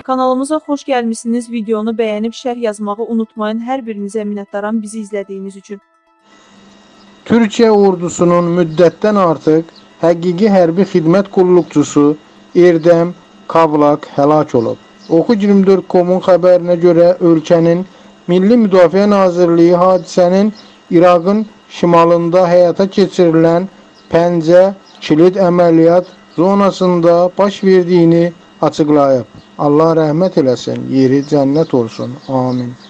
Kanalımıza xoş gəlmişsiniz. Videonu bəyənib şərh yazmağı unutmayın. Hər birinizə minnətdaram bizi izlədiyiniz üçün. Türkiye ordusunun müddətten artıq həqiqi hərbi xidmət qulluqçusu Erdem Kavlak həlak olub. Oxu24.com'un xəbərinə görə ölkənin Milli Müdafiə Nazirliyi hadisənin İraqın şimalında həyata keçirilən Pəncə kilit əməliyyat zonasında baş verdiyini açıqlayıb. Allah rəhmət eləsin, yeri cənnət olsun. Amin.